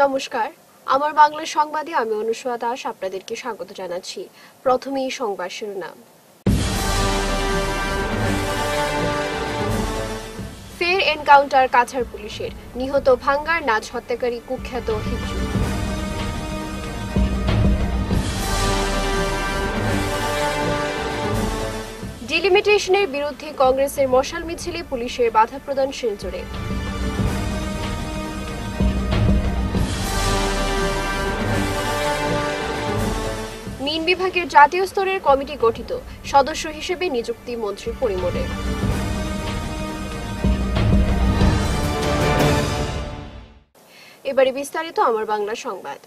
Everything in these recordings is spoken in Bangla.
নমস্কার, আমার বাংলা সংবাদে আমি অনুসয়া দাস আপনাদেরকে স্বাগত জানাচ্ছি। প্রথমেই সংবাদ শিরোনাম। ফের এনকাউন্টার কাছাড় পুলিশের, নিহত ভাঙ্গার নাচ হত্যাকারী কুখ্যাত হিজু। ডিলিমিটেশনের বিরুদ্ধে কংগ্রেসের মশাল মিছিলে পুলিশের বাধা প্রদান শিলচরে। মিন বিভাগের জাতীয় স্তরের কমিটি গঠিত, সদস্য হিসেবে নিযুক্তি মন্ত্রী পরিমলের। এবারে বিস্তারিত আমার বাংলা সংবাদ।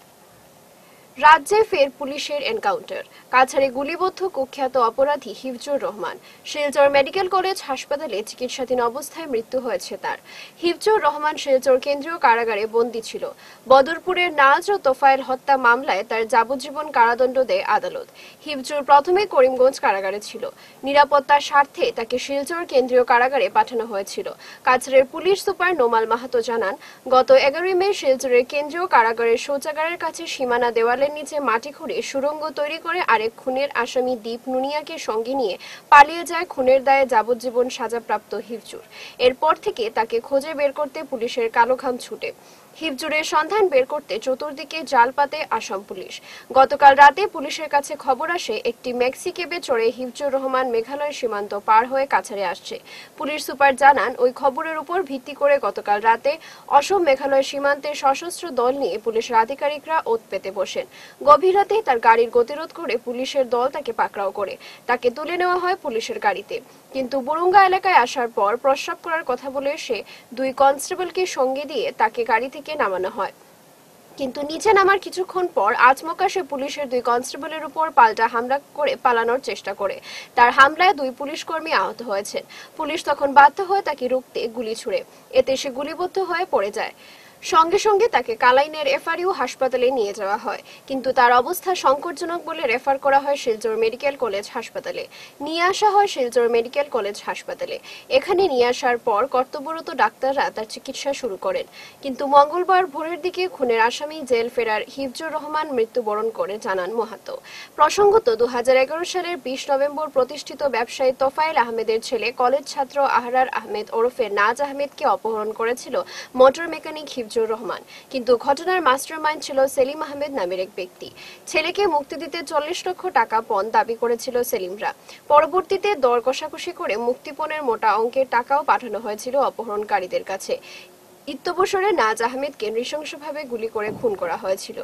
রাজ্যে ফের পুলিশের এনকাউন্টার, কাছাড়ে গুলিবদ্ধ কুখ্যাত অপরাধী হিফজুর রহমান। শিলচর মেডিকেল কলেজ হাসপাতালে চিকিৎসাধীন অবস্থায় মৃত্যু হয়েছে তার। হিফজুর রহমান শিলচর কেন্দ্রীয় কারাগারে বন্দী ছিল। বদরপুরের নাজ ও তোফায়েল হত্যা মামলায় তার যাবজ্জীবন কারাদণ্ড দেয় আদালত। হিফজুর প্রথমে করিমগঞ্জ কারাগারে ছিল। নিরাপত্তার স্বার্থে তাকে শিলচর কেন্দ্রীয় কারাগারে পাঠানো হয়েছিল। কাছাড়ের পুলিশ সুপার নোমাল মাহাতো জানান, গত 11 মে শিলচরের কেন্দ্রীয় কারাগারের শৌচাগারের কাছে সীমানা দেওয়ালে নিচে মাটি খুঁড়ে সুড়ঙ্গ তৈরি করে আরেক খুনের আসামি দীপ নুনিয়াকে সঙ্গে নিয়ে পালিয়ে যায় খুনের দায়ে যাবজ্জীবন সাজাপ্রাপ্ত হিফজুর। এরপর থেকে তাকে খোঁজে বের করতে পুলিশের কালোঘাম ছুটে। হিফজুরের সন্ধান বের করতে চতুর্দিকে জাল পাতে আসাম পুলিশ। গতকাল রাতে পুলিশের কাছে খবর আসে একটি ম্যাক্সি ক্যাবে চড়ে হিফজুর রহমান মেঘালয় সীমান্ত পার হয়ে কাছাড়ে আসছে। পুলিশ সুপার জানান, ওই খবরের উপর ভিত্তি করে গতকাল রাতে অসম মেঘালয় সীমান্তে সশস্ত্র দল নিয়ে পুলিশের আধিকারিকরা ওত পেতে বসেন। গভীর রাতে তার গাড়ির গতিরোধ করে পুলিশের দল তাকে পাকড়াও করে। তাকে তুলে নেওয়া হয় পুলিশের গাড়িতে। কিন্তু বুরুঙ্গা এলাকায় আসার পর প্রস্রাব করার কথা বলে সে 2 কনস্টেবলকে সঙ্গে দিয়ে তাকে গাড়ি থেকে নামানো হয়। কিন্তু নিচে নামার কিছুক্ষণ পর আচমকা সে পুলিশের 2 কনস্টেবলের উপর পাল্টা হামলা করে পালানোর চেষ্টা করে। তার হামলায় 2 পুলিশ কর্মী আহত হয়েছেন। পুলিশ তখন বাধ্য হয় তাকে রুখতে গুলি ছুড়ে। এতে সে গুলিবিদ্ধ হয়ে পড়ে যায়। সঙ্গে সঙ্গে তাকে কালাইনের এফআরইউ হাসপাতালে নিয়ে যাওয়া হয়, কিন্তু তার অবস্থা সংকটজনক বলে রেফার করা হয় শিলচর মেডিকেল কলেজ হাসপাতালে। নিয়ে আসা হয় শিলচর মেডিকেল কলেজ হাসপাতালে। এখানে নিয়ে আসার পর কর্তব্যরত ডাক্তাররা তার চিকিৎসা শুরু করেন। কিন্তু মঙ্গলবার ভোরের দিকে খুনের আসামি জেল ফেরার হিফজুর রহমান মৃত্যুবরণ করে, জানান মাহাতো। প্রসঙ্গত 2011 সালের 20 নভেম্বর প্রতিষ্ঠিত ব্যবসায়ী তোফায়েল আহমেদের ছেলে কলেজ ছাত্র আহরার আহমেদ ওরফে নাজ আহমেদকে অপহরণ করেছিল মোটর মেকানিক হিফজুর রহমান। কিন্তু ঘটনার মাস্টারমাইন্ড ছিল সেলিম আহমেদ নামের এক ব্যক্তি। ছেলেকে মুক্তি দিতে 40 লক্ষ টাকা পণ দাবি করেছিল সেলিমরা। পরবর্তীতে দর কষাকষি করে মুক্তিপণের মোটা অঙ্কের টাকাও পাঠানো হয়েছিল অপহরণকারীদের কাছে। ইত্যবসরে নাজ আহমেদকে নৃশংসভাবে গুলি করে খুন করা হয়েছিল।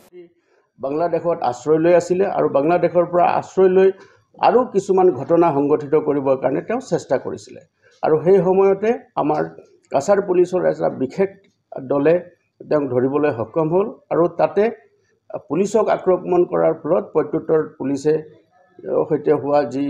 বাংলাদেশত আশ্ৰয় লৈ আছিল আৰু বাংলাদেশৰ পৰা আশ্ৰয় লৈ আৰু কিছুমান ঘটনা সংগঠিত কৰিবৰ কাৰণে তেওঁ চেষ্টা কৰিছিল। আৰু সেই সময়তে আমাৰ কাছাৰ পুলিচৰ এটা বিশেষ দলে তেওঁক ধৰিবলৈ সক্ষম হ'ল। আৰু তাতে পুলিচক আক্ৰমণ কৰাৰ ফলত প্ৰত্যুত্তৰ পুলিচে সৈতে হোৱা যি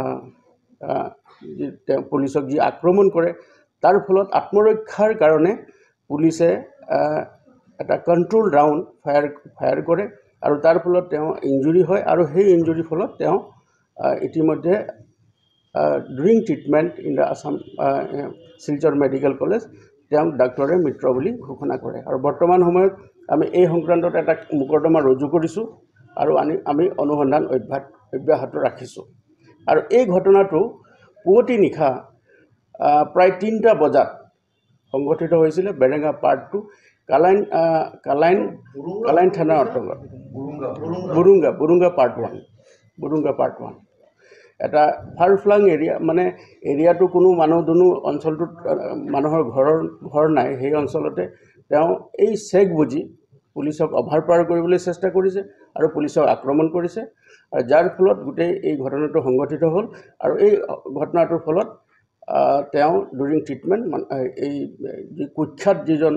পুলিচক যি আক্ৰমণ কৰে, তাৰ ফলত আত্মৰক্ষাৰ কাৰণে পুলিচে এটা কণ্ট্ৰোল ৰাউণ্ড ফায়াৰ কৰে আৰু তাৰ ফলত তেওঁ ইঞ্জুৰি হয়। আৰু সেই ইঞ্জুৰিৰ ফলত তেওঁ ইতিমধ্যে during treatment in the Assam Silchar medical college তেওঁক ডাক্তৰে মৃত বুলি ঘোষণা কৰে। আৰু বৰ্তমান সময়ত আমি এই সংক্ৰান্তত এটা মোকৰ্দমা ৰুজু কৰিছোঁ আৰু আমি অনুসন্ধান অব্যাহত ৰাখিছোঁ। আৰু এই ঘটনাটো পুৱতি নিশা প্ৰায় 3টা বজাত সংঘটিত হৈছিলে বেৰেঙা পাৰ্ট 2 কালাইন থানাৰ অন্তৰ্গত বুৰুঙ্গা পাৰ্ট 1 এটা ফাৰফ্লাং এৰিয়া, মানে এৰিয়াটো কোনো মানুহ দুনো অঞ্চলটোত মানুহৰ ঘৰ নাই। সেই অঞ্চলতে তেওঁ এই চেক বুজি পুলিচক অভাৰ পাৰ কৰিবলৈ চেষ্টা কৰিছে আৰু পুলিচক আক্ৰমণ কৰিছে, আৰু যাৰ ফলত গোটেই এই ঘটনাটো সংঘটিত হ'ল। আৰু এই ঘটনাটোৰ ফলত তেওঁ ডুৰিং ট্ৰিটমেণ্ট এই যি কুখ্যাত যিজন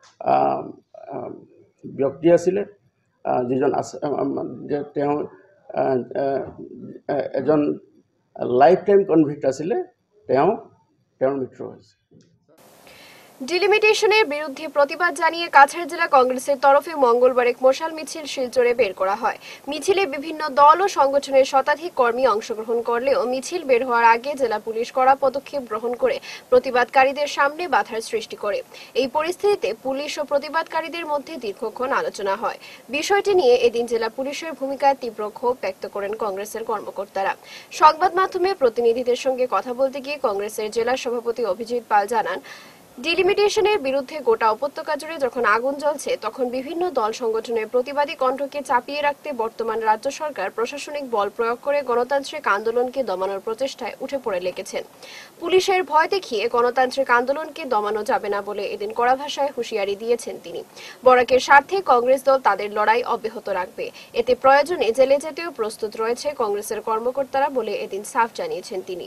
ব্যক্তি আছিলে, যিজন তেওঁ এজন লাইফ টাইম কনভিক্ট আছিলে, তেওঁৰ মৃত্যু হৈছে। ডিলিমিটেশনের বিরুদ্ধে প্রতিবাদ জানিয়ে কাছাড় জেলা কংগ্রেসের তরফে মঙ্গলবার এক মশাল মিছিল শিলচরে বের করা হয়। মিছিলে বিভিন্ন দল ও সংগঠনের শতাধিক কর্মী অংশগ্রহণ করলেও মিছিল বের হওয়ার আগে জেলা পুলিশ কড়া পদক্ষেপ গ্রহণ করে প্রতিবাদকারীদের সামনে বাধার সৃষ্টি করে। এই পরিস্থিতিতে পুলিশ ও প্রতিবাদকারীদের মধ্যে দীর্ঘক্ষণ আলোচনা হয়। বিষয়টি নিয়ে এদিন জেলা পুলিশের ভূমিকায় তীব্র ক্ষোভ ব্যক্ত করেন কংগ্রেসের কর্মকর্তারা। সংবাদ মাধ্যমে প্রতিনিধিদের সঙ্গে কথা বলতে গিয়ে কংগ্রেসের জেলা সভাপতি অভিজিৎ পাল জানান, ডিলিমিটেশনের বিরুদ্ধে গোটা উপত্যকা জুড়ে যখন আগুন জ্বলছে তখন বিভিন্ন দল সংগঠনের প্রতিবাদী কণ্ঠকে চাপিয়ে রাখতে বর্তমান রাজ্য সরকার প্রশাসনিক বল প্রয়োগ করে গণতান্ত্রিক আন্দোলনকে দমানোর প্রচেষ্টায় উঠে পড়ে লেগেছেন। পুলিশের ভয় দেখিয়ে গণতান্ত্রিক আন্দোলনকে দমানো যাবে না বলে এদিন কড়া ভাষায় হুঁশিয়ারি দিয়েছেন তিনি। বরাকের স্বার্থে কংগ্রেস দল তাদের লড়াই অব্যাহত রাখবে, এতে প্রয়োজনে জেলে যেতেও প্রস্তুত রয়েছে কংগ্রেসের কর্মকর্তারা বলে এদিন সাফ জানিয়েছেন তিনি।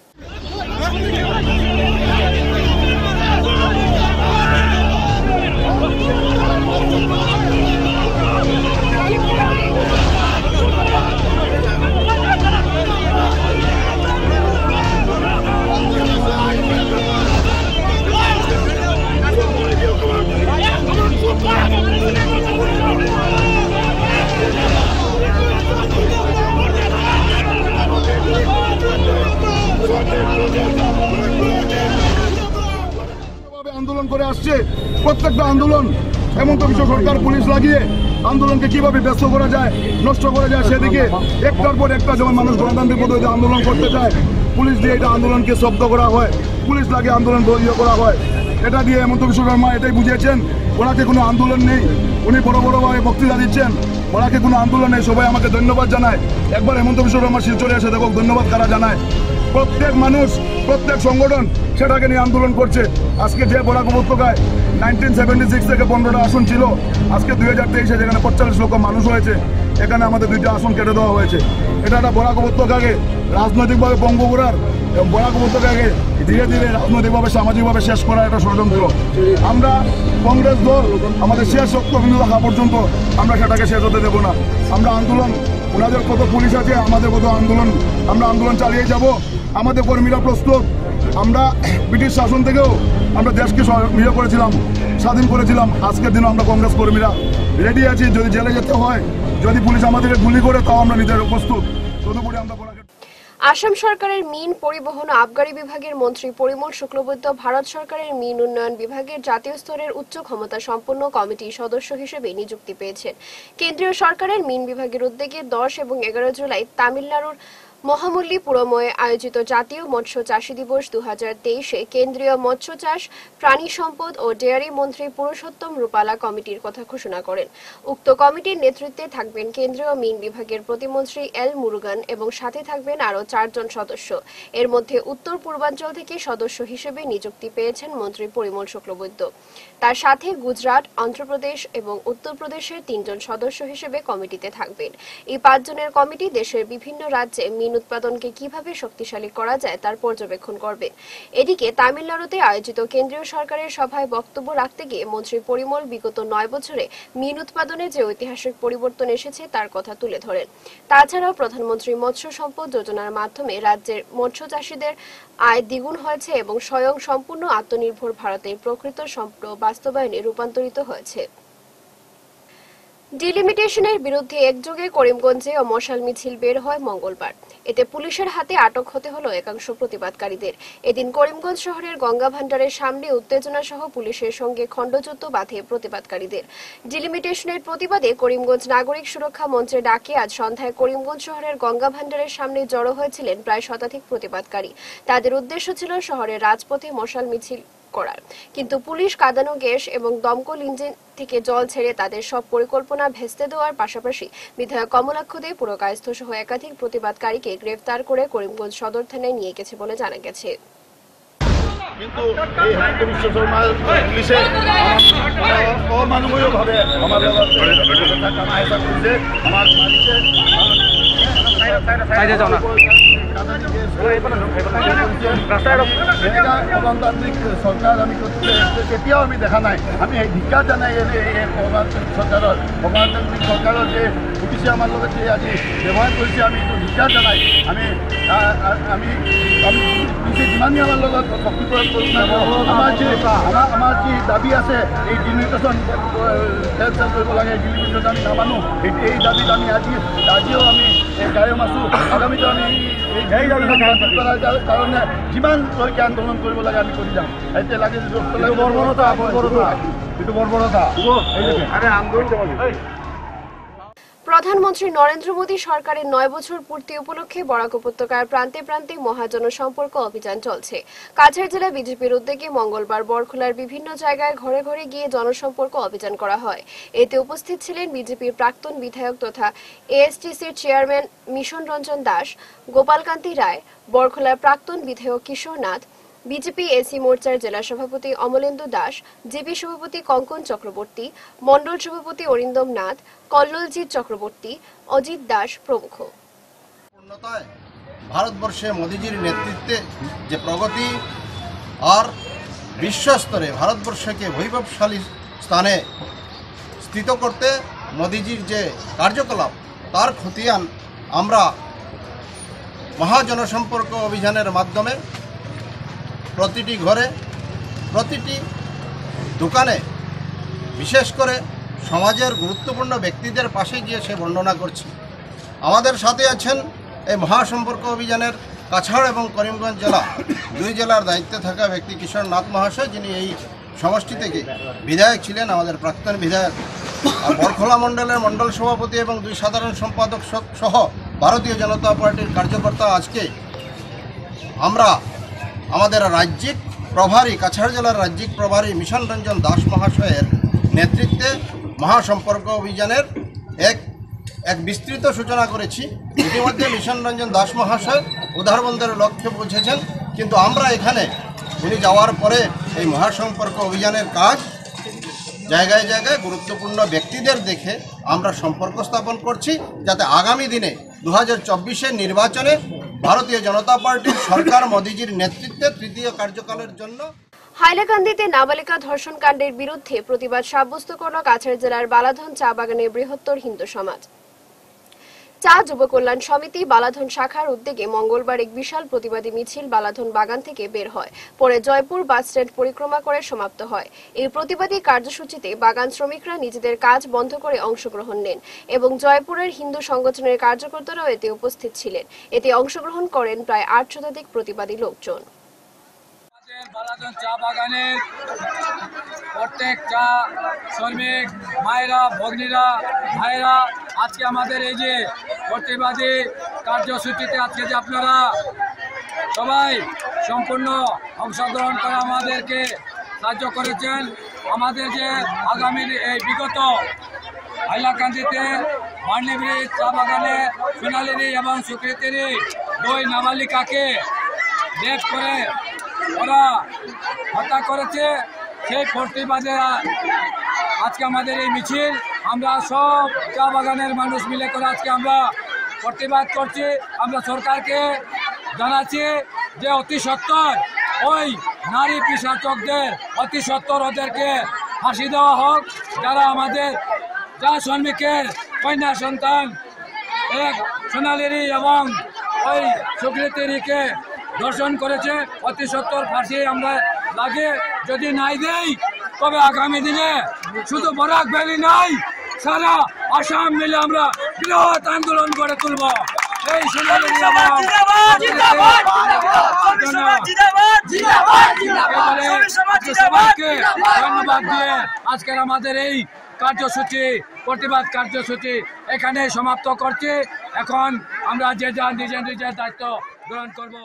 আন্দোলন করে আসছে, প্রত্যেকটা আন্দোলন হেমন্ত বিশ্ব সরকার পুলিশ লাগিয়ে আন্দোলনকে কিভাবে ব্যস্ত করা যায়, নষ্ট করা যায়, সেদিকে একটার পর একটা যেমন মানুষ গণতান্ত্রিক পদ্ধতিতে আন্দোলন করতে চায়, পুলিশ দিয়ে এটা আন্দোলনকে স্তব্ধ করা হয়, পুলিশ লাগিয়ে আন্দোলন করা হয়। এটা দিয়ে হেমন্ত বিশ্ব শর্মা এটাই বুঝিয়েছেন ওনাকে কোনো আন্দোলন নেই। উনি বড় বড়ভাবে বক্তৃতা দিচ্ছেন, ওনাকে কোনো আন্দোলন নেই। সবাই আমাকে ধন্যবাদ জানায়। একবার হেমন্ত বিশ্ব শর্মা শিলচরে এসে দেখো ধন্যবাদ কারা জানায়। প্রত্যেক মানুষ, প্রত্যেক সংগঠন সেটাকে নিয়ে আন্দোলন করছে। আজকে যে বরাক উপত্যকায় 1976 থেকে 15টা আসন ছিল, আজকে 2023-এ যেখানে 45 লক্ষ মানুষ হয়েছে, এখানে আমাদের 2টা আসন কেটে দেওয়া হয়েছে। এটা একটা বরাক উপত্যকাকে রাজনৈতিকভাবে পঙ্গ করার, বরাক উপত্যকাকে ধীরে ধীরে রাজনৈতিকভাবে সামাজিকভাবে শেষ করার একটা ষড়যন্ত্র। আমরা কংগ্রেস দল আমাদের শেষ রক্তবিন্দু রাখা পর্যন্ত আমরা সেটাকে শেষ হতে দেবো না। আমরা আন্দোলন, ওনাদের কত পুলিশ আছে, আমাদের কত আন্দোলন, আমরা আন্দোলন চালিয়ে যাব। আমাদের কর্মীরা প্রস্তুত। আমরা ব্রিটিশ শাসন থেকেও আমরা দেশকে করেছিলাম, স্বাধীন করেছিলাম। আজকের দিনও আমরা কংগ্রেস কর্মীরা রেডি আছি। যদি জেলে যেতে হয়, যদি পুলিশ আমাদেরকে গুলি করে, তাও আমরা নিজের প্রস্তুত। তদুপরি আমরা আসাম সরকারের মিন পরিবহন ও আবগারি বিভাগের মন্ত্রী পরিমল শুক্লবৈদ্য ভারত সরকারের মিন উন্নয়ন বিভাগের জাতীয় স্তরের উচ্চ ক্ষমতা সম্পন্ন কমিটির সদস্য হিসেবে নিযুক্তি পেয়েছেন। কেন্দ্রীয় সরকারের মিন বিভাগের উদ্যোগে 10 এবং 11 জুলাই তামিলনাড়ুর মহামল্লিপুরমে আয়োজিত জাতীয় মৎস্য চাষী দিবস 2023-এ কেন্দ্রীয় মৎস্য চাষ, প্রাণী সম্পদ ও ডেয়ারি মন্ত্রী পুরুষোত্তম রূপালা কমিটির কথা ঘোষণা করেন। উক্ত কমিটির নেতৃত্বে থাকবেন কেন্দ্রীয় মিন বিভাগের প্রতিমন্ত্রী এল মুরুগান এবং সাথে থাকবেন আরও 4 জন সদস্য। এর মধ্যে উত্তর পূর্বাঞ্চল থেকে সদস্য হিসেবে নিযুক্তি পেয়েছেন মন্ত্রী পরিমল শুক্লবৈদ্য। তার সাথে গুজরাট, অন্ধ্রপ্রদেশ এবং উত্তরপ্রদেশের 3 জন সদস্য হিসেবে কমিটিতে থাকবেন। এই 5 জনের কমিটি দেশের বিভিন্ন রাজ্যে মিন উৎপাদনকে কিভাবে শক্তিশালী করা যায় তার পর্যবেক্ষণ করবে। এদিকে তামিলনাড়ুতে আয়োজিত কেন্দ্রীয় সরকারের সভায় বক্তব্য রাখতে গিয়ে মন্ত্রী পরিমল বিগত 9 বছরে মিন উৎপাদনে যে ঐতিহাসিক পরিবর্তন এসেছে তার কথা তুলে ধরেন। তাছাড়াও প্রধানমন্ত্রী মৎস্য সম্পদ যোজনার মাধ্যমে রাজ্যের মৎস্য চাষীদের আয় দ্বিগুণ হয়েছে এবং স্বয়ং সম্পূর্ণ আত্মনির্ভর ভারতের প্রকৃত স্বপ্ন বাস্তবায়নে রূপান্তরিত হয়েছে। ডিলিমিটেশনের বিরুদ্ধে একযোগে করিমগঞ্জে ও মশাল মিছিল বের হয় মঙ্গলবার। এতে পুলিশের হাতে আটক হতে হলো একাংশ প্রতিবাদকারীদের। এদিন করিমগঞ্জ শহরের গঙ্গা ভান্ডারের সামনে উত্তেজনা সহ পুলিশের সঙ্গে খণ্ডযুদ্ধ বাধে প্রতিবাদকারীদের। ডিলিমিটেশনের প্রতিবাদে করিমগঞ্জ নাগরিক সুরক্ষা মঞ্চের ডাকে আজ সন্ধ্যায় করিমগঞ্জ শহরের গঙ্গা ভান্ডারের সামনে জড়ো হয়েছিলেন প্রায় শতাধিক প্রতিবাদকারী। তাদের উদ্দেশ্য ছিল শহরের রাজপথে মশাল মিছিল করার, কিন্তু পুলিশ কাঁদানো গ্যাস এবং দমকল ইঞ্জিন থেকে জল ছেড়ে তাদের সব পরিকল্পনা ভেস্তে দেওয়ার পাশাপাশি বিধায়ক কমলাক্ষ দে, পুরকায়স্থ সহ একাধিক প্রতিবাদকারীকে গ্রেফতার করে করিমগঞ্জ সদর থানায় নিয়ে গেছে বলে জানা গেছে। কিন্তু এই হেমন্ত বিশ্ব শর্মার পুলিশে অমানবীয়ভাবে আমাদের আমার গণতান্ত্রিক সরকার আমি কেতিয়াও আমি দেখা নাই। আমি ধিক্কাৰ জানাই গণতান্ত্রিক সরকারের যে পুলিশে আমার লগত যে আজি ব্যবহার করেছে আমি এইটো ধিক্কাৰ জানাই। আমি পুলিশে যিমানই আমার লগত শক্তি প্রয়োগ করুক না আমার যে দাবি আছে এই ডিলিমিটেশন কেনসেল কৰিব লাগে, ডিলিমিটেশন আমি নামানো, এই দাবিত আমি আজিও আমি কায়ম আছো। আগামীতো আমি এই কৰাৰ কাৰণে যিমানলৈকে আন্দোলন কৰিব লাগে আমি কৰি যাম। এতিয়া লাগে বর্বরতা প্রধানমন্ত্রী নরেন্দ্র মোদী সরকারের 9 বছর পূর্তি উপলক্ষে বরাক উপত্যকার প্রান্তে প্রান্তে মহাজনসম্পর্ক অভিযান চলছে। কাছাড় জেলা বিজেপির উদ্যোগে মঙ্গলবার বরখোলার বিভিন্ন জায়গায় ঘরে ঘরে গিয়ে জনসম্পর্ক অভিযান করা হয়। এতে উপস্থিত ছিলেন বিজেপির প্রাক্তন বিধায়ক তথা এএসটিসির চেয়ারম্যান মিশন রঞ্জন দাস, গোপালকান্তি রায়, বরখোলার প্রাক্তন বিধায়ক কিশোর নাথ, বিজেপি এসি মোর্চার জেলা সভাপতি অমলেন্দু দাস, জিপি সভাপতি কঙ্কন চক্রবর্তী, মন্ডল সভাপতি অরিন্দম নাথ, কল্লোলজিৎ চক্রবর্তী, অজিত দাস প্রমুখ। ভারতবর্ষে মোদীজির নেতৃত্বে যে প্রগতি আর বিশ্ব স্তরে ভারতবর্ষকে বৈভবশালী স্থানে স্থিত করতে মোদীজির যে কার্যকলাপ তার খতিয়ান আমরা মহাজনসম্পর্ক অভিযানের মাধ্যমে প্রতিটি ঘরে, প্রতিটি দোকানে, বিশেষ করে সমাজের গুরুত্বপূর্ণ ব্যক্তিদের পাশে গিয়ে সে বর্ণনা করছি। আমাদের সাথে আছেন এই মহাসম্পর্ক অভিযানের কাছাড় এবং করিমগঞ্জ জেলা, দুই জেলার দায়িত্বে থাকা ব্যক্তি কিশোর নাথ মহাশয়, যিনি এই সমষ্টি থেকে বিধায়ক ছিলেন, আমাদের প্রাক্তন বিধায়ক। আর বরখোলা মণ্ডলের মণ্ডল সভাপতি এবং 2 সাধারণ সম্পাদক সহ ভারতীয় জনতা পার্টির কার্যকর্তা। আজকে আমরা আমাদের রাজ্যিক প্রভারী, কাছাড় জেলার রাজ্যিক প্রভারী মিশন রঞ্জন দাস মহাশয়ের নেতৃত্বে মহাসম্পর্ক অভিযানের এক বিস্তৃত সূচনা করেছি। ইতিমধ্যে মিশন রঞ্জন দাস মহাশয় উদারবন্দের লক্ষ্যে পৌঁছেছেন, কিন্তু আমরা এখানে উনি যাওয়ার পরে এই মহাসম্পর্ক অভিযানের কাজ জায়গায় জায়গায় গুরুত্বপূর্ণ ব্যক্তিদের দেখে আমরা সম্পর্ক স্থাপন করছি, যাতে আগামী দিনে 2024-এর নির্বাচনে ভারতীয় জনতা পার্টির সরকার মোদীজির নেতৃত্বে তৃতীয় কার্যকালের জন্য। হাইলাকান্দিতে নাবালিকা ধর্ষণ কাণ্ডের বিরুদ্ধে প্রতিবাদ সাব্যস্ত করল কাছাড় জেলার বালাধন চা বাগানের বৃহত্তর হিন্দু সমাজ। চা যুব কল্যাণ সমিতি বালাধন শাখার উদ্যোগে মঙ্গলবার এক বিশাল প্রতিবাদী মিছিল বালাধন বাগান থেকে বের হয়, পরে জয়পুর বাস স্ট্যান্ড পরিক্রমা করে সমাপ্ত হয়। এই প্রতিবাদী কার্যসূচিতে বাগান শ্রমিকরা নিজেদের কাজ বন্ধ করে অংশগ্রহণ নেন এবং জয়পুরের হিন্দু সংগঠনের কার্যকর্তারাও এতে উপস্থিত ছিলেন। এতে অংশগ্রহণ করেন প্রায় 8 শতাধিক প্রতিবাদী লোকজন। বালাধন চা বাগানের প্রত্যেক চা শ্রমিক মায়েরা, ভগ্নীরা, ভাইরা, আজকে আমাদের এই যে প্রতিবাদী কার্যসূচিতে আজকে যে আপনারা সবাই সম্পূর্ণ অংশগ্রহণ করে আমাদেরকে সাহায্য করেছেন। আমাদের যে আগামী এই বিগত হাইলাকান্দিতে বার্নি ব্রিজ চা বাগানে সোনালিনী এবং সুকৃতিনী 2 নাবালিকাকে রেপ করে ওরা হত্যা করেছে, সেই প্রতিবাদে আজকে আমাদের এই মিছিল। আমরা সব চা বাগানের মানুষ মিলে করে আজকে আমরা প্রতিবাদ করছি। আমরা সরকারকে জানাচ্ছি যে অতি সত্বর ওই নারী পিশাচকদের অতি সত্বর ওদেরকে ফাঁসি দেওয়া হোক। যারা আমাদের চা শ্রমিকের কন্যা সন্তান এক সোনালিনী এবং ওই সুকৃতিনীকে ধর্ষণ করেছে, অতি সত্বর ফাঁসি আমরা লাগে। যদি নাই দেই তবে আগামী দিনে শুধু বরাক ভ্যালি নাই, সারা আসাম মিলে আমরা বৃহৎ আন্দোলন গড়ে তুলব। এই সোনালিনী সবাইকে ধন্যবাদ দিয়ে আজকের আমাদের এই কার্যসূচি, প্রতিবাদ কার্যসূচি এখানে সমাপ্ত করছি। এখন আমরা যে যার নিজের নিজের দায়িত্ব গ্রহণ করব।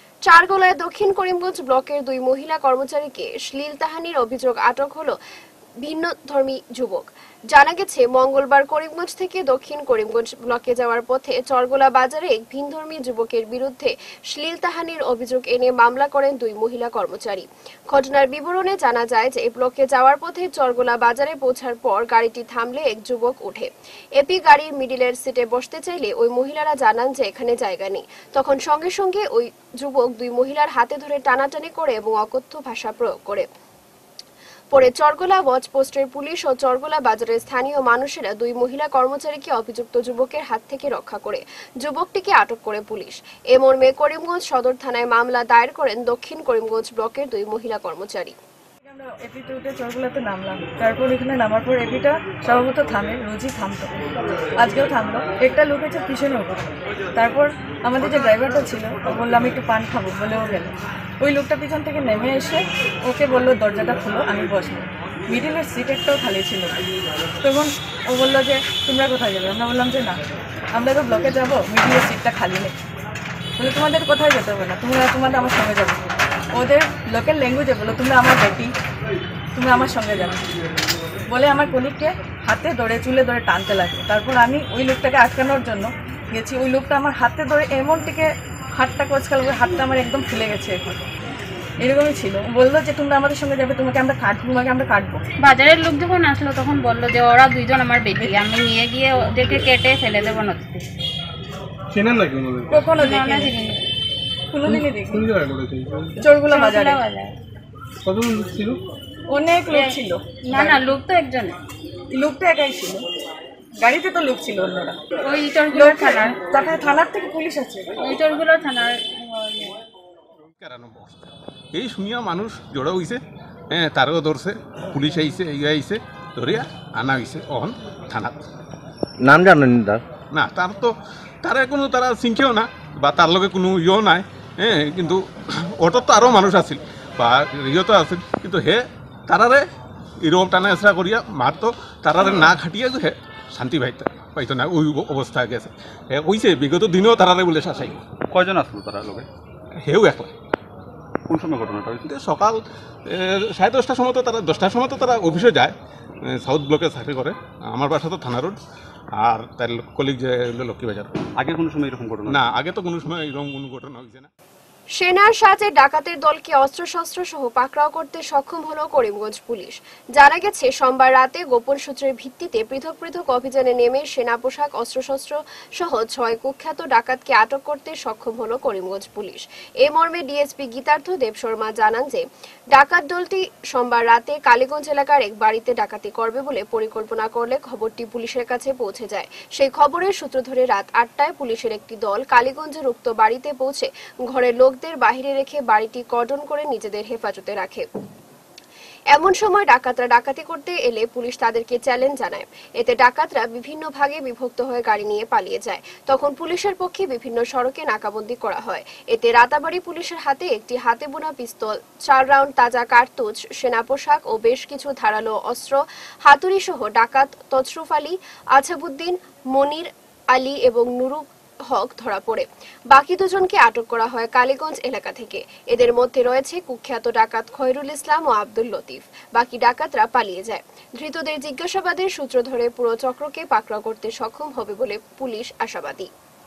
চারগোলায় দক্ষিণ করিমগঞ্জ ব্লকের 2 মহিলা কর্মচারীকে শ্লীলতাহানির অভিযোগ আটক হলো ভিন্নধর্মী যুবক। জানা গেছে, মঙ্গলবার করিমগঞ্জ থেকে দক্ষিণ করিমগঞ্জ ব্লকে যাওয়ার পথে চরগোলা বাজারে এক ভিন্নধর্মী যুবকের বিরুদ্ধে শ্লীলতাহানির অভিযোগ এনে মামলা করেন দুই মহিলা কর্মচারী। ঘটনার বিবরণে জানা যায় যে ব্লকে যাওয়ার পথে চরগোলা বাজারে পৌঁছার পর গাড়িটি থামলে এক যুবক ওঠে। এপি গাড়ির মিডিলের সিটে বসতে চাইলে ওই মহিলারা জানান যে এখানে জায়গা নেই। তখন সঙ্গে সঙ্গে ওই যুবক দুই মহিলার হাতে ধরে টানাটানি করে এবং অকথ্য ভাষা প্রয়োগ করে। পরে চরগোলা ওয়াচ পোস্টের পুলিশ ও চরগোলা বাজারের স্থানীয় মানুষেরা দুই মহিলা কর্মচারীকে অভিযুক্ত যুবকের হাত থেকে রক্ষা করে যুবকটিকে আটক করে পুলিশ। এ মর্মে করিমগঞ্জ সদর থানায় মামলা দায়ের করেন দক্ষিণ করিমগঞ্জ ব্লকের দুই মহিলা কর্মচারী। আমরা এপিতে উঠে চরগোলাতে নামলাম। তারপর এখানে নামার পর এপিটা স্বভাবত থামে, রোজই থামতো, আজকেও থামলো। একটা লোক আছে পিছনে ওঠে। তারপর আমাদের যে ড্রাইভারটা ছিল ও বললো আমি একটু পান খাবো, বলেও গেল। ওই লোকটা পিছন থেকে নেমে এসে ওকে বললো দরজাটা খুলো, আমি বসবো। মিডিলের সিট একটাও খালি ছিল। তখন ও বললো যে তোমরা কোথায় যাবে? আমরা বললাম যে না, আমরা তো ব্লকে যাবো, মিডিলের সিটটা খালি নেই। বলে তোমাদের কোথায় যেতে হবে না, তোমাদের আমার সঙ্গে যাবে। ওদের লোকাল ল্যাঙ্গুয়েজে বলো তোমরা আমার বেটি, তোমরা আমার সঙ্গে যাবে বলে আমার কলিগকে হাতে ধরে চুলে ধরে টানতে লাগলো। তারপর আমি ওই লোকটাকে আটকানোর জন্য গেছি। ওই লোকটা আমার হাতে ধরে এমন থেকে হাতটা কোচকাল, হাতটা আমার একদম ফুলে গেছে। এখন এরকমই ছিল। বললো যে তোমরা আমাদের সঙ্গে যাবে, তোমাকে আমরা কাটবো। বাজারের লোক যখন আসলো তখন বললো যে ওরা দুইজন আমার বেটি, আমি নিয়ে গিয়ে ওদেরকে কেটে ফেলে দেবো নদীতে। চেনেন নাকি কখনো দেখিনি, কোনোদিনই দেখিনি। চরগোলা বাজারে। কতজন লোক ছিল? অনেক লোক ছিল। না, লোক তো একজন, লোকটা একাই ছিল। গাড়িতে তো লোক ছিল অন্যরা। ওই চরগুলো থানার, তারপরে থানার থেকে পুলিশ আছে। ওই চরগুলো থানার। এই শুনিয়া মানুষ জড়ো হয়েছে, হ্যাঁ, তারও ধরছে, পুলিশ আইছে, এই আইছে, ধরিয়া আনা হয়েছে অহন থানাত। নাম জানেন তার? না, তারা কোনো তারা চিনছেও না বা তার লগে কোনো ইয়েও নাই, হ্যাঁ। কিন্তু অটোত তো আরও মানুষ আছিল বা ইয়েতো আছিল, কিন্তু হে তারারে এরকম টানা এসরা করিয়া মারতো, তারারে না খাটিয়া হে শান্তি পাইতো না, ওই অবস্থা গেছে। হে কইছে বিগত দিনেও তারারে বলে শাসাই। কয়জন আসলো তারা লোকে? হেও একলা। কোন সময় ঘটনাটা হয়েছে? সকাল 10:30টার সময় তো তারা 10টার সময় তো তারা অফিসে যায়, সাউথ ব্লকে চাকরি করে। আমার বাসা তো থানা রোড, আর তার কলিগ যে লক্ষ্মীবাজার। আগে কোনো সময় এরকম ঘটনা? না, আগে তো কোনো সময় এরকম কোনো ঘটনা হয়েছে না। সেনার সাথে ডাকাতের দলকে অস্ত্রশস্ত্র সহ পাকড়াও করতে সক্ষম হলো করিমগঞ্জ পুলিশ। জানা গেছে, সোমবার রাতে গোপন সূত্রের ভিত্তিতে পৃথক পৃথক অভিযানে নেমে সেনা পোশাক, অস্ত্রশস্ত্র সহ 6 কুখ্যাত ডাকাতকে আটক করতে সক্ষম হলো করিমগঞ্জ পুলিশ। এ মর্মে ডিএসপি গীতার্থ দেব শর্মা জানান যে ডাকাত দলটি সোমবার রাতে কালীগঞ্জ এলাকার এক বাড়িতে ডাকাতি করবে বলে পরিকল্পনা করলে খবরটি পুলিশের কাছে পৌঁছে যায়। সেই খবরের সূত্র ধরে রাত 8টায় পুলিশের একটি দল কালীগঞ্জের উক্ত বাড়িতে পৌঁছে ঘরের লোকদের বাহিরে রেখে বাড়িটি কর্ডন করে নিজেদের হেফাজতে রাখে। এমন সময় ডাকাতরা ডাকাতি করতে এলে পুলিশ তাদেরকে চ্যালেঞ্জ জানায়। এতে ডাকাতরা বিভিন্ন ভাগে বিভক্ত হয়ে গাড়ি নিয়ে পালিয়ে যায়। তখন পুলিশের পক্ষে বিভিন্ন সড়কে নাকাবন্দি করা হয়। এতে রাতাবাড়ি পুলিশের হাতে একটি হাতে বোনা পিস্তল, 4 রাউন্ড তাজা কার্তুজ, সেনা পোশাক ও বেশ কিছু ধারালো অস্ত্র, হাতুড়ি সহ ডাকাত তছরুফ আলী, আছাবুদ্দিন, মনির আলী এবং নুরু হক ধরা পড়ে। বাকি দুজনকে আটক করা হয় কালীগঞ্জ এলাকা থেকে। এদের মধ্যে রয়েছে কুখ্যাত ডাকাত খয়রুল ইসলাম ও আব্দুল লতিফ। বাকি ডাকাতরা পালিয়ে যায়। ধৃতদের জিজ্ঞাসাবাদের সূত্র ধরে পুরো চক্রকে পাকড়াও করতে সক্ষম হবে বলে পুলিশ আশাবাদী।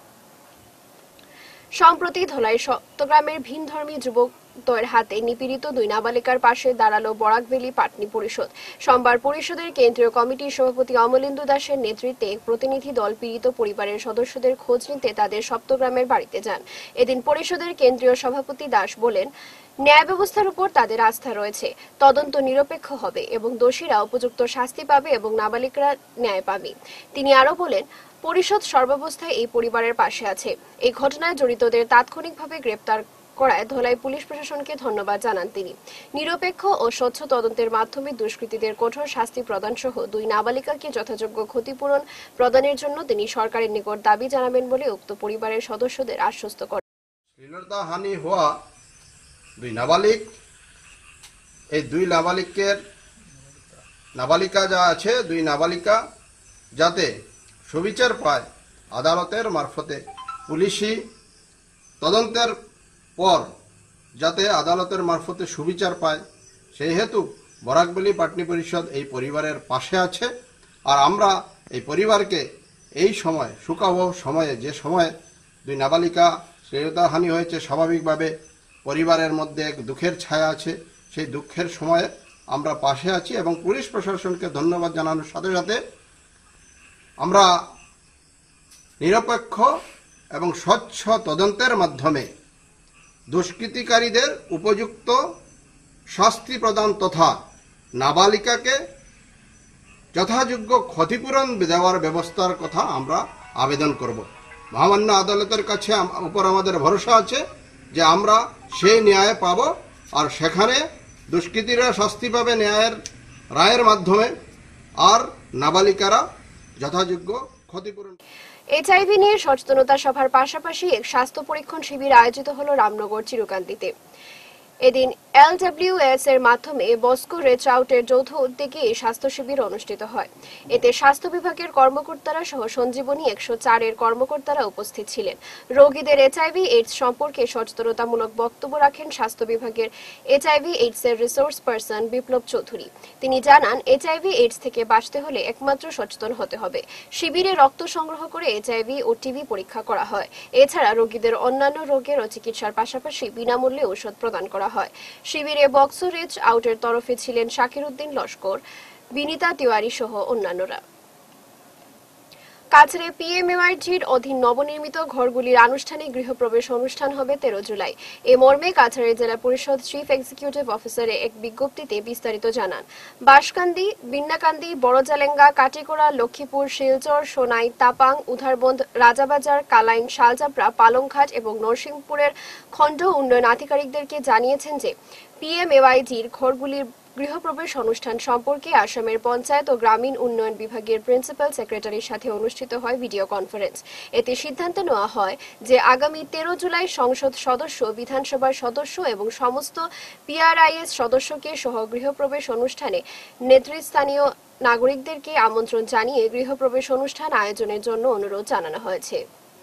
সম্প্রতি ধলাই চট্টগ্রামের ভিনধর্মী যুবকদ্বয়ের হাতে নিপীড়িত 2 নাবালিকার পাশে দাঁড়ালো বরাকভ্যালি পাটনি পরিষদ। সোমবার পরিষদের কেন্দ্রীয় কমিটির সভাপতি অমলেন্দু দাসের নেতৃত্বে এক প্রতিনিধি দল পীড়িত পরিবারের সদস্যদের খোঁজ নিতে তাদের সপ্তগ্রামের বাড়িতে যান। এদিন পরিষদের কেন্দ্রীয় সভাপতি দাস বলেন, ন্যায় ব্যবস্থার উপর তাদের আস্থা রয়েছে, তদন্ত নিরপেক্ষ হবে এবং দোষীরা উপযুক্ত শাস্তি পাবে এবং নাবালিকারা ন্যায় পাবে। তিনি আরো বলেন, পরিষদ সর্বাবস্থায় এই পরিবারের পাশে আছে। এই ঘটনায় জড়িতদের তাৎক্ষণিকভাবে গ্রেপ্তার করায় ধলাই পুলিশ প্রশাসনকে ধন্যবাদ জানান তিনি। নিরপেক্ষ ও স্বচ্ছ তদন্তের মাধ্যমে দুষ্কৃতীদের কঠোর শাস্তি প্রদান সহ 2 নাবালিকাকে যথাযোগ্য ক্ষতিপূরণ প্রদানের জন্য তিনি সরকারের নিকট দাবি জানাবেন বলে উক্ত পরিবারের সদস্যদের আশ্বস্ত করেন। শ্লীলতাহানি হওয়া 2 নাবালিক, এই 2 নাবালিকা যা আছে, 2 নাবালিকা যাতে সুবিচার পায় আদালতের মারফতে, পুলিশি তদন্তের পর যাতে আদালতের মারফতে সুবিচার পায়, সেই হেতু বরাকবলী পাটনি পরিষদ এই পরিবারের পাশে আছে। আর আমরা এই পরিবারকে এই সময় শোকাবহ সময়ে, যে সময়ে দুই নাবালিকা শ্রেয়তাহানি হয়েছে, স্বাভাবিকভাবে পরিবারের মধ্যে এক দুঃখের ছায়া আছে। সেই দুঃখের সময়ে আমরা পাশে আছি এবং পুলিশ প্রশাসনকে ধন্যবাদ জানানোর সাথে সাথে আমরা নিরপেক্ষ এবং স্বচ্ছ তদন্তের মাধ্যমে দুষ্কৃতিকারীদের উপযুক্ত শাস্তি প্রদান তথা নাবালিকাকে যথাযোগ্য ক্ষতিপূরণ দেওয়ার ব্যবস্থার কথা আমরা আবেদন করব। মহামান্য আদালতের কাছে উপর আমাদের ভরসা আছে যে আমরা সেই ন্যায় পাব, আর সেখানে দুষ্কৃতীরা শাস্তি পাবে ন্যায়ের রায়ের মাধ্যমে, আর নাবালিকারা যথাযোগ্য ক্ষতিপূরণ। এইচআইভি নিয়ে সচেতনতা সভার পাশাপাশি এক স্বাস্থ্য পরীক্ষণ শিবির আয়োজিত হলো রামনগর চিরকান্তিতে। এদিন LWS এর মাধ্যমে বস্কো রিচ আউটের যৌথ উদ্যোগে স্বাস্থ্য শিবির অনুষ্ঠিত হয়। এতে স্বাস্থ্য বিভাগের কর্মকর্তারা সহ সঞ্জীবনী 104 এর কর্মকর্তারা উপস্থিত ছিলেন। রোগীদের HIV AIDS সম্পর্কে সচেতনতামূলক বক্তব্য রাখেন স্বাস্থ্য বিভাগের HIV AIDS এর রিসোর্স পারসন বিপ্লব চৌধুরী। তিনি জানান, HIV AIDS থেকে বাঁচতে হলে একমাত্র সচেতন হতে হবে। শিবিরে রক্ত সংগ্রহ করে HIV ও TB পরীক্ষা করা হয়। এছাড়া রোগীদের অন্যান্য রোগের ও চিকিৎসার পাশাপাশি বিনামূল্যে ঔষধ প্রদান করা হয়। শিবিরে বক্সো রিচ আউটের তরফে ছিলেন শাকির উদ্দিন লস্কর, বিনীতা তিওয়ারি সহ অন্যান্যরা। কাছাড়ে PMAYG'র অধীন নবনির্মিত ঘরগুলির আনুষ্ঠানিক গৃহপ্রবেশ অনুষ্ঠান হবে 13 জুলাই। এ মর্মে কাছাড়ের জেলা পরিষদ চিফ এক্সিকিউটিভ অফিসার এক বিজ্ঞপ্তিতে বিস্তারিত জানান। বাঁশকান্দি, বিন্নাকান্দি, বড়জালেঙ্গা, কাটিগোড়া, লক্ষ্মীপুর, শিলচর, সোনাই, তাপাং, উধারবন্দ, রাজাবাজার, কালাইন, শালচাপড়া, পালংঘাট এবং নরসিংপুরের খণ্ড উন্নয়ন আধিকারিকদেরকে জানিয়েছেন যে PMAYG'র ঘরগুলির গৃহপ্রবেশ অনুষ্ঠান সম্পর্কে আসামের পঞ্চায়েত ও গ্রামীণ উন্নয়ন বিভাগের প্রিন্সিপাল সেক্রেটারির সাথে অনুষ্ঠিত হয় ভিডিও কনফারেন্স। এতে সিদ্ধান্ত নেওয়া হয় যে আগামী 13 জুলাই সংসদ সদস্য, বিধানসভার সদস্য এবং সমস্ত PRIS সদস্যকে সহ গৃহপ্রবেশ অনুষ্ঠানে নেতৃস্থানীয় নাগরিকদেরকে আমন্ত্রণ জানিয়ে গৃহপ্রবেশ অনুষ্ঠান আয়োজনের জন্য অনুরোধ জানানো হয়েছে।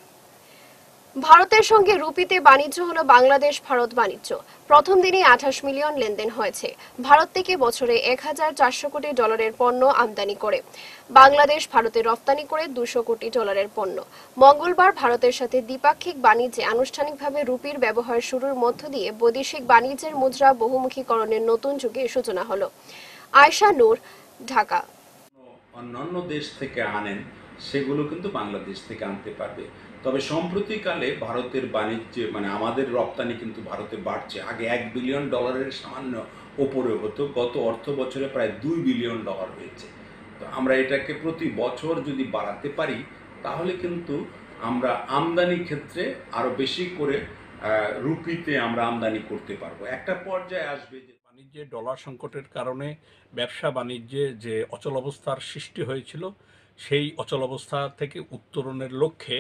ভারতের সঙ্গে রুপিতে বাণিজ্য হলো বাংলাদেশ ভারত বাণিজ্য। প্রথম দিনে 28 মিলিয়ন লেনদেন হয়েছে। ভারত থেকে বছরে 1400 কোটি ডলারের পণ্য আমদানি করে বাংলাদেশ ভারতে রপ্তানি করে 200 কোটি ডলারের পণ্য। মঙ্গলবার ভারতের সাথে দ্বিপাক্ষিক বাণিজ্যে আনুষ্ঠানিকভাবে রুপির ব্যবহার শুরুর মধ্য দিয়ে বৈদেশিক বাণিজ্যের মুদ্রা বহুমুখীকরণের নতুন যুগে সূচনা হলো। আয়শা নূর, ঢাকা। অন্যান্য দেশ থেকে আনেন সেগুলো কিন্তু বাংলাদেশ থেকে আনতে পারবে। তবে সম্প্রতিকালে ভারতের বাণিজ্যে আমাদের রপ্তানি কিন্তু ভারতে বাড়ছে। আগে $1 বিলিয়ন সামান্য ওপরে হতো, গত অর্থ বছরে প্রায় $2 বিলিয়ন হয়েছে। তো আমরা এটাকে প্রতি বছর যদি বাড়াতে পারি তাহলে কিন্তু আমরা আমদানি ক্ষেত্রে আরো বেশি করে রুপিতে আমরা আমদানি করতে পারবো। একটা পর্যায়ে আসবে যে বাণিজ্যে ডলার সংকটের কারণে ব্যবসা বাণিজ্যে যে অচলাবস্থার সৃষ্টি হয়েছিল, সেই অচলাবস্থা থেকে উত্তরণের লক্ষ্যে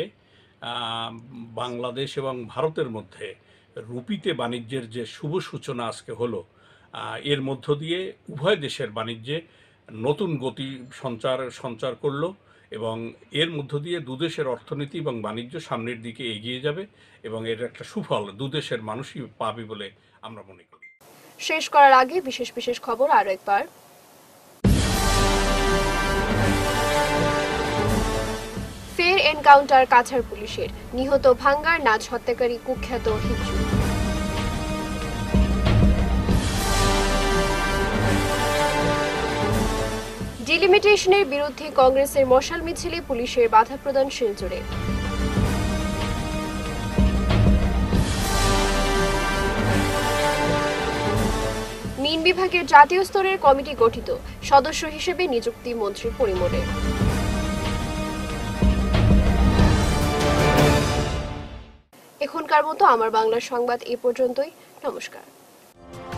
বাংলাদেশ এবং ভারতের মধ্যে রুপিতে বাণিজ্যের যে শুভ সূচনা আজকে হলো, এর মধ্য দিয়ে উভয় দেশের বাণিজ্যে নতুন গতি সঞ্চার করলো এবং এর মধ্য দিয়ে দুদেশের অর্থনীতি এবং বাণিজ্য সামনের দিকে এগিয়ে যাবে এবং এর একটা সুফল দুদেশের মানুষই পাবে বলে আমরা মনে করি। শেষ করার আগে বিশেষ খবর আরো একবার। ফের এনকাউন্টার কাছাড় পুলিশের, নিহত ভাঙ্গার নাচ হত্যাকারী কুখ্যাত হিজু। ডিলিমিটেশনের বিরুদ্ধে কংগ্রেসের মশাল মিছিলে পুলিশের বাধা প্রদান শিলচরে। মিন বিভাগের জাতীয় স্তরের কমিটি গঠিত, সদস্য হিসেবে নিযুক্তি মন্ত্রী পরিমলের। এখনকার মতো আমার বাংলা সংবাদ এ পর্যন্তই। নমস্কার।